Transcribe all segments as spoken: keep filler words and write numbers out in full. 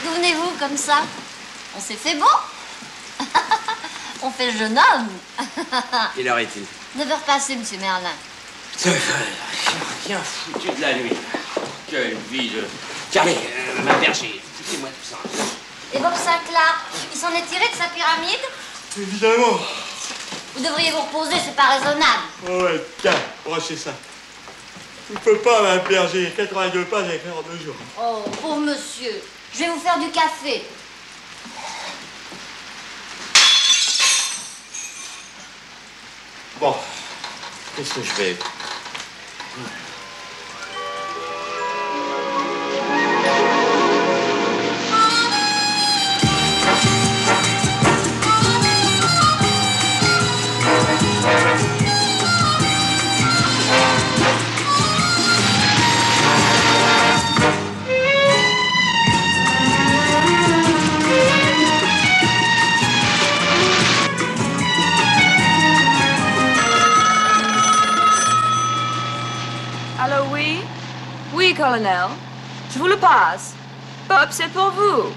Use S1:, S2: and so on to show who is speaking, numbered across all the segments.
S1: D'où venez-vous comme ça? On s'est fait beau. On fait le jeune homme.
S2: Quelle heure est-il?
S1: neuf heures passées, monsieur Merlin.
S2: Putain, bien foutu de la nuit. Quelle vie de... Carré, euh, ma berger, foutez-moi tout ça.
S1: Et Bob Sinclair, il s'en est tiré de sa pyramide?
S3: Évidemment.
S1: Vous devriez vous reposer, c'est pas raisonnable.
S3: Oh ouais, tiens, branchez ça. Il peut pas, ma berger. quatre-vingt-deux pages à écrire en deux jours.
S1: Oh, pauvre monsieur. Je vais vous faire du café.
S3: Bon, qu'est-ce que je vais...
S4: Allô, oui? Oui, colonel. Je vous le passe. Bob, c'est pour vous.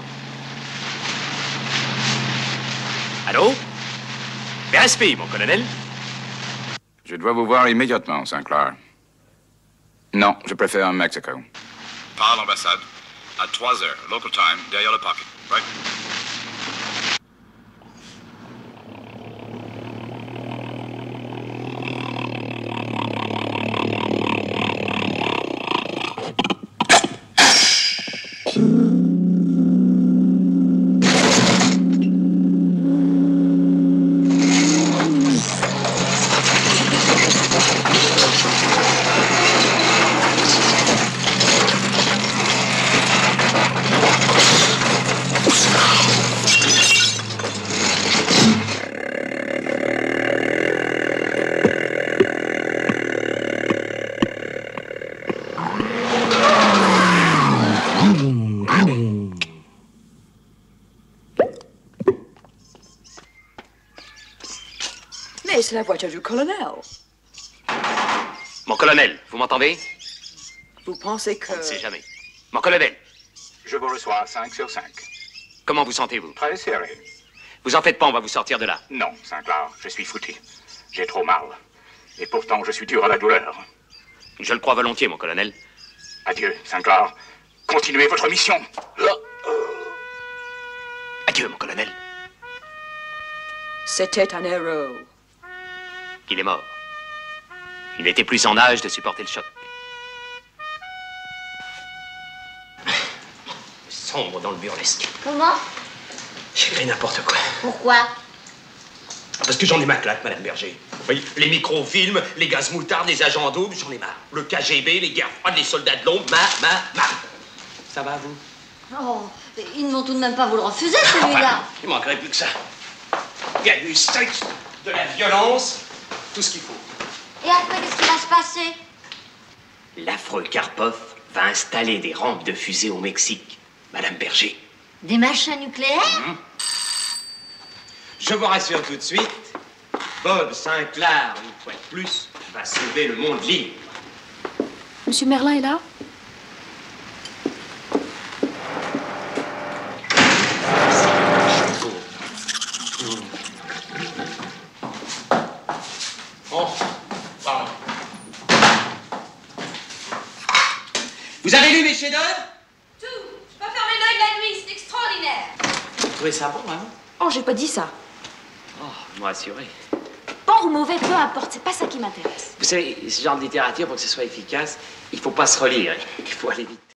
S5: Allô? B S P, mon colonel?
S6: Je dois vous voir immédiatement, Sinclair. Non, je préfère Mexico. Par l'ambassade, à trois heures, local time, derrière le pocket. Right?
S4: Mais c'est la voiture du colonel.
S5: Mon colonel, vous m'entendez?
S4: Vous pensez que...
S5: On ne sait jamais. Mon colonel,
S6: Je vous reçois cinq sur cinq.
S5: comment vous sentez-vous?
S6: Très serré.
S5: Vous en faites pas, on va vous sortir de là.
S6: Non, Sinclair, je suis foutu. J'ai trop mal. Et pourtant, je suis dur à la douleur.
S5: Je le crois volontiers, mon colonel.
S6: Adieu, Sinclair. Continuez votre mission.
S5: Adieu, mon colonel.
S4: C'était un héros.
S5: Il est mort. Il n'était plus en âge de supporter le choc. Sombre dans le burlesque.
S1: Comment?
S5: J'écris n'importe quoi.
S1: Pourquoi?
S5: Parce que j'en ai ma claque, Madame Berger. Vous voyez, les microfilms, les gaz moutardes, les agents doubles, j'en ai marre. Le K G B, les guerres froides, les soldats de l'ombre, ma, ma, ma. Ça va, vous?
S1: Oh, ils ne vont tout de même pas vous le refuser,
S5: Enfin,
S1: celui-là.
S5: il manquerait plus que ça. Il y a du sexe, de la violence, tout ce qu'il faut.
S1: Et après, qu'est-ce qui va se passer?
S5: L'affreux Karpov va installer des rampes de fusées au Mexique, Madame Berger.
S1: Des machins nucléaires?
S5: Mmh. Je vous rassure tout de suite, Bob Sinclair, une fois de plus, va sauver le monde libre.
S4: Monsieur Merlin est là?
S5: Bon, pardon. Vous avez lu mes chefs-d'œuvre?
S7: Tout. Je peux fermer l'œil la nuit, c'est extraordinaire.
S5: Vous trouvez ça bon, hein?
S4: Oh, j'ai pas dit ça.
S5: Oh, vous me rassurez.
S4: Bon ou mauvais, peu importe, c'est pas ça qui m'intéresse.
S5: Vous savez, ce genre de littérature, pour que ce soit efficace, il faut pas se relire. Il faut aller vite.